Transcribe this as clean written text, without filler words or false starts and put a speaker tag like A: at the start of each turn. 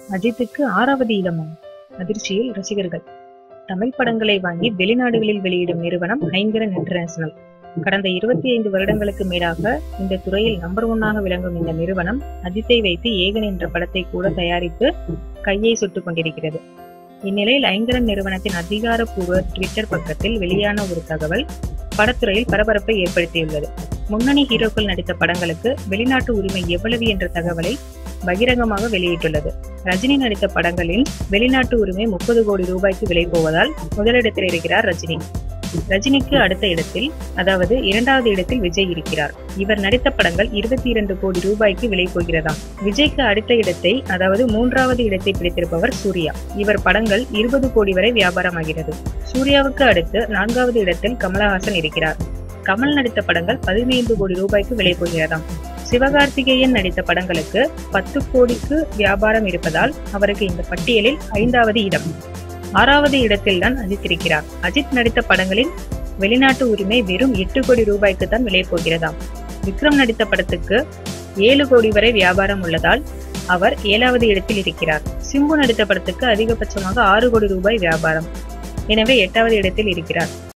A: அஜித்துக்கு 6வது இடமா? அதிர்ச்சியில் ரசிகர்கள். தமிழ் படங்களை வாங்கி வெளிநாடுகளில் வெளியிடும் நிறுவனம் ஐங்கரன் இன்டர்நேஷனல். கடந்த 25 வருடங்களுக்கு மேலாக இந்த துறையில் நம்பர் 1ஆக விளங்கும் இந்த நிறுவனம் அஜித்தை வைத்து ஏகன் என்ற படத்தை கூட தயாரித்து கையை சுட்டுக் கொண்டிருக்கிறது. இந்நிலையில் ஐங்கரன் நிறுவனத்தின் அதிகாரப்பூர்வ ட்விட்டர் பக்கத்தில் வெளியான ஒரு தகவல் படத்துறையில் பரபரப்பை ஏற்படுத்தியுள்ளது. முன்னணி ஹீரோக்கள் நடித்த படங்களுக்கு வெளிநாட்டு உரிமை எவ்வளவு என்ற தகவலை பகிரங்கமாக வெளியிட்டுள்ளது. ரஜினி நடித்த படங்களின் வெளிநாட்டு உரிமை 30 கோடி ரூபாய்க்கு விலை போவதால் முதலிடத்தில் இருக்கிறார் ரஜினி. ரஜினிக்கு அடுத்த இடத்தில், அதாவது 2வது இடத்தில் விஜய் இருக்கிறார். இவர் நடித்த படங்கள் 22 கோடி ரூபாய்க்கு விலை போகிறதாம். விஜய்க்கு அடுத்த இடத்தை, அதாவது 3வது இடத்தை பிடித்திருப்பவர் சூர்யா. இவர் படங்கள் 20 கோடி வரை வியாபாரமாகிறது. சூர்யாவுக்கு அடுத்து 4வது இடத்தில் கமலஹாசன் இருக்கிறார். கமல் நடித்த படங்கள் 15 கோடி ரூபாய்க்கு விலை போகிறதாம். சிவகார்த்திகேயன் நடித்த படங்களுக்கு 10 கோடிக்கு வியாபாரம் இருப்பதால் அவருக்கு இந்த பட்டியலில் 5வது இடம். 6வது இடத்தில் தான் அஜித் இருக்கிறார். அஜித் நடித்த படங்களின் வெளிநாட்டு உரிமை வெறும் 8 கோடி ரூபாய்க்கு தான் விலை போகிறதாம். விக்ரம் நடித்த படத்துக்கு 7 கோடி வரை வியாபாரம் உள்ளதால் அவர் 7வது இடத்தில் இருக்கிறார். சிம்பு நடித்த படத்துக்கு அதிகபட்சமாக 6 கோடி ரூபாய் வியாபாரம், எனவே 8வது இடத்தில் இருக்கிறார்.